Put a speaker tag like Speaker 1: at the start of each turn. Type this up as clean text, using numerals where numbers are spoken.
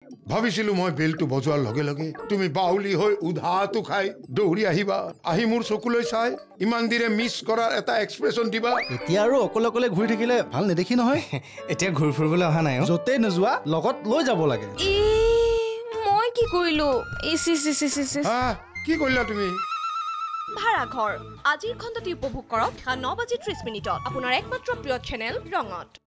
Speaker 1: ভাবিছিলো মই বেলটো বজোৱাৰ লগে লগে তুমি বাউলি হৈ উধাটো খাই দৌৰি আহিবা আহি মোৰ চকুলৈ চাই ইমান দিনে মিছ কৰাৰ এটা এক্সপ্ৰেছন দিবা
Speaker 2: এতিয়া আৰু অকলে অকলে ঘূৰি থাকিলে ভাল নেদেখি নহয়
Speaker 3: এতিয়া ঘূৰি ফুৰিবলৈ অহা নাই
Speaker 2: য'তেই নোযোৱা লগত লৈ যাব লাগে
Speaker 4: মই কি কৰিলো
Speaker 1: কি কৰিলা তুমি
Speaker 4: ভাড়াঘৰ আজিৰ খণ্ডটি উপভোগ কৰক 9:30 আপোনাৰ একমাত্ৰ প্ৰিয় চেনেল ৰঙত